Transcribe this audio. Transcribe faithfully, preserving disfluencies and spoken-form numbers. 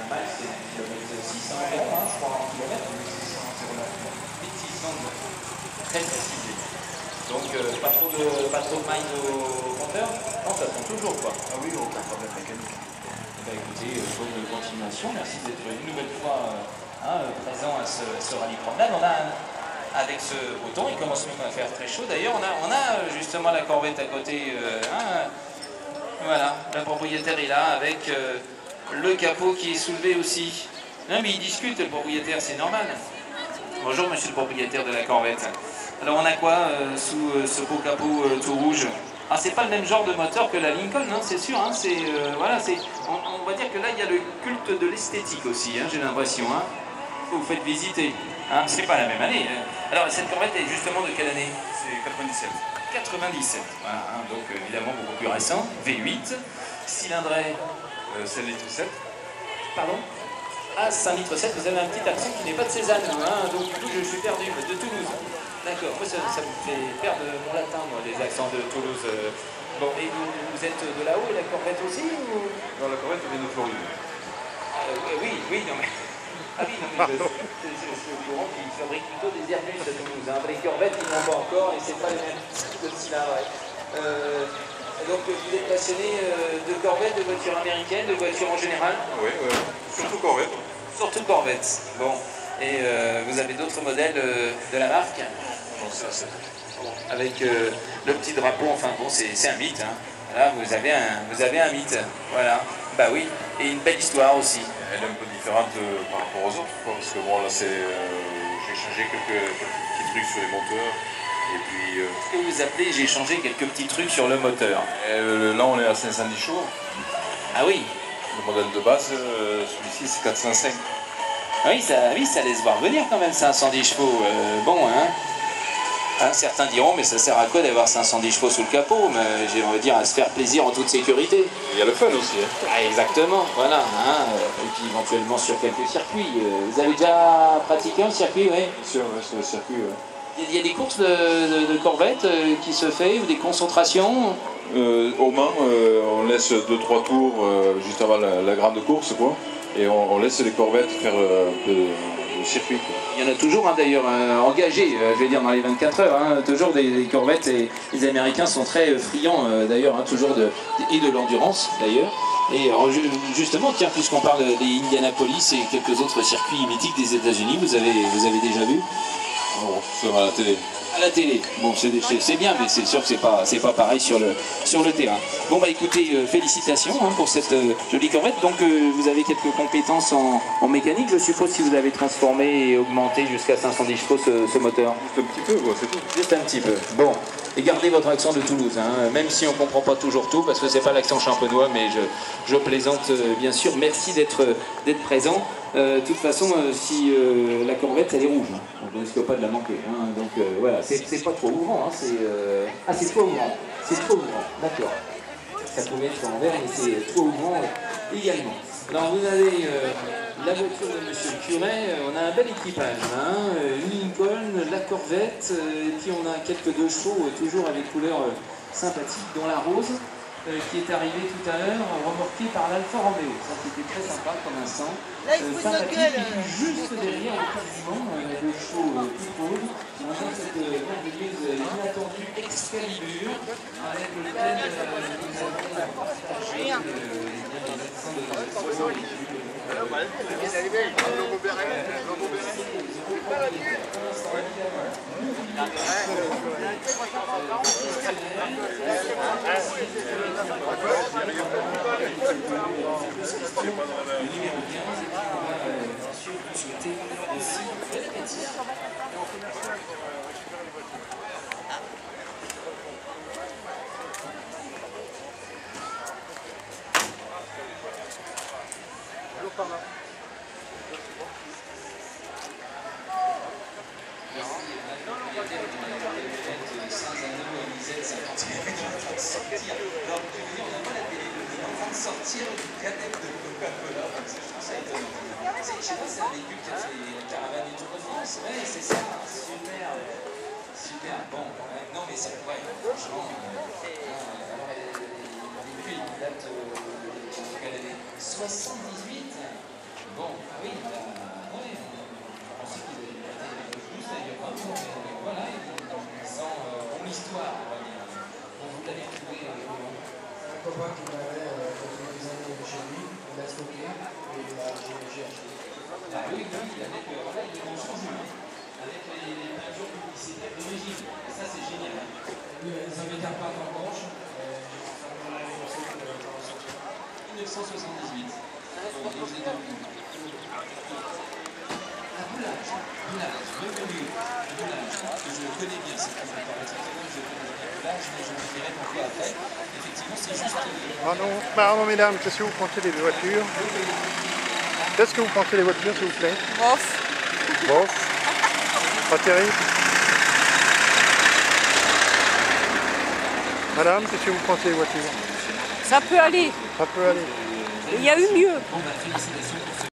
mal, c'est un kilomètre six environ, hein, je crois, en kilomètre, mille six cents zéro neuf. mille six cents, très précisé. Donc euh, pas, trop de, pas trop de miles au compteur? Non, ça tombe toujours quoi. Ah oui, aucun problème mécanique. Eh bien, écoutez, euh, bonne continuation, merci d'être une nouvelle fois euh, hein, présent à ce, ce rallye promenade. On a un, avec ce beau temps, il commence même à faire très chaud. D'ailleurs, on a, on a justement la corvette à côté. Euh, hein, voilà, la propriétaire est là avec euh, le capot qui est soulevé aussi. Non, mais il discute, le propriétaire, c'est normal. Bonjour, monsieur le propriétaire de la corvette. Alors, on a quoi euh, sous euh, ce beau capot euh, tout rouge? Ah, c'est pas le même genre de moteur que la Lincoln, hein, c'est sûr. Hein, c'est euh, voilà, c'est. On, on va dire que là, il y a le culte de l'esthétique aussi. Hein, j'ai l'impression. Hein. Vous faites visiter. Hein, c'est pas la même année. Hein. Alors, cette corvette est justement de quelle année? C'est quatre-vingt-dix-sept. quatre-vingt-dix-sept. Voilà, hein, donc évidemment beaucoup plus récent. V huit, cylindrée. Euh, sept litres sept. Pardon? Ah, cinq litres sept. Vous avez un petit accent qui n'est pas de Cézanne. Hein, donc du coup, je suis perdu. De Toulouse. D'accord, moi ça, ça me fait perdre mon latin, moi, les accents de Toulouse. Bon, et vous, vous êtes de là-haut et la corvette aussi ou... Non, la corvette vient de Floride. euh, Oui, oui, non mais... Ah oui, non mais je, je, je, je suis au courant qu'ils fabriquent plutôt des Airbus à Toulouse. Hein. Les corvettes, ils n'en ont pas encore et c'est pas les mêmes types de cylindres. Ouais. Euh, donc vous êtes passionné de corvettes, de voitures américaines, de voitures en général? Oui, ouais. Surtout corvette. Surtout corvette. Bon. Et euh, vous avez d'autres modèles euh, de la marque? Non, c'est la sept. Avec euh, le petit drapeau, enfin bon, c'est un mythe. Hein. Là, vous avez, un, vous avez un mythe. Voilà. Bah oui. Et une belle histoire aussi. Elle est un peu différente euh, par rapport aux autres, quoi, parce que bon, là, c'est. Euh, j'ai changé quelques, quelques petits trucs sur les moteurs. Et puis. Euh, Ce que vous appelez, j'ai changé quelques petits trucs sur le moteur. Et, euh, là, on est à cinq cent dix chevaux. Ah oui. Le modèle de base, euh, celui-ci, c'est quatre cent cinq. Oui ça, oui, ça laisse voir venir quand même, cinq cent dix chevaux. Euh, bon, hein. Hein, certains diront, mais ça sert à quoi d'avoir cinq cent dix chevaux sous le capot? Mais j'ai envie de dire à se faire plaisir en toute sécurité. Il y a le fun aussi. Hein. Ah, exactement, voilà. Hein. Et puis éventuellement sur quelques circuits. Vous avez déjà pratiqué un circuit, oui? Bien sûr, ouais, sur le circuit, ouais. Il y a des courses de, de, de corvettes euh, qui se fait, ou des concentrations? euh, Au Mans, euh, on laisse deux trois tours euh, juste avant la, la grande course, quoi. Et on, on laisse les corvettes faire euh, un peu de circuit, quoi. Il y en a toujours hein, d'ailleurs euh, engagés, euh, je vais dire dans les vingt-quatre heures, hein, toujours des, des corvettes, et les Américains sont très friands euh, d'ailleurs, hein, toujours de, et de l'endurance d'ailleurs. Et alors, justement, tiens, puisqu'on parle des Indianapolis et quelques autres circuits mythiques des États-Unis, vous avez, vous avez déjà vu? Oh, ça va à la télé. À la télé. Bon, c'est bien, mais c'est sûr que c'est pas, c'est pas pareil sur le, sur le terrain. Bon, bah écoutez, euh, félicitations hein, pour cette euh, jolie corvette. Donc, euh, vous avez quelques compétences en, en mécanique, je suppose, si vous avez transformé et augmenté jusqu'à cinq cent dix chevaux ce, ce moteur. Juste un petit peu, quoi, c'est tout. Juste un petit peu. Bon. Et gardez votre accent de Toulouse, hein, même si on ne comprend pas toujours tout, parce que c'est pas l'accent champenois, mais je, je plaisante euh, bien sûr. Merci d'être d'être présent. Euh, de toute façon, euh, si euh, la corvette elle est rouge, hein, on ne risque pas de la manquer. Hein, donc euh, voilà, c'est pas trop ouvrant. Hein, c'est euh... Ah, c'est trop ouvrant. C'est trop ouvrant, d'accord. Ça pouvait être en vert, mais c'est trop ouvrant euh, également. Alors vous avez euh, la voiture de Monsieur le curé, euh, on a un bel équipage, hein, une Lincoln, la Corvette, euh, et puis on a quelques deux chevaux, euh, toujours avec couleur euh, sympathique, dont la rose, euh, qui est arrivée tout à l'heure, remorquée par l'Alfa Romeo. Ça c'était très sympa comme instant, euh, sympathique, et puis juste derrière, quasiment, euh, deux chevaux euh, tout pôles, on a cette euh, merveilleuse, euh, inattendue Excalibur, avec lequel euh, nous avons partagé euh, les accents de sortir une canette de Coca-Cola, parce que je trouve ça étonnant. Je sais pas, c'est un véhicule qui a fait la caravane du Tour de France. Oui, c'est ça, super. Super, bon. Ouais, non, mais c'est vrai, franchement. Euh, alors, le véhicule, il date de quelle année? soixante-dix-huit. Bon, ah oui, là, ouais, je pensais qu'ils avaient été plus, là, il y a pas longtemps, mais voilà, ils sont euh, bon l'histoire, on va dire. Bon, vous l'avez trouvé euh, comment? C'est un copain qui m'avait euh, fait des années chez lui, il l'a stocké et il a j'ai acheté. Ah oui, oui, avec, euh, voilà, il est dans son jeu, avec les, les peintures publicitaires d'origine. Et ça, c'est génial. Lui, il avait un peintre en blanche, ça m'a annoncé que ça va sortir. mille neuf cent soixante-dix-huit. Bon, et vous êtes en ligne. Un boulage, boulage, reconnu, boulage, que je connais bien, c'est pas je parle très bien, je connais bien boulage, mais je vous dirai pourquoi après. Effectivement, c'est juste. Euh, Pardon, pardon mesdames, qu'est-ce que vous pensez des voitures? Qu'est-ce que vous pensez des voitures, s'il vous plaît? Bof. Bof. Pas terrible. Madame, qu'est-ce que vous pensez des voitures? Ça peut aller. Ça peut aller. Il y a eu mieux. Bon, bah, félicitations.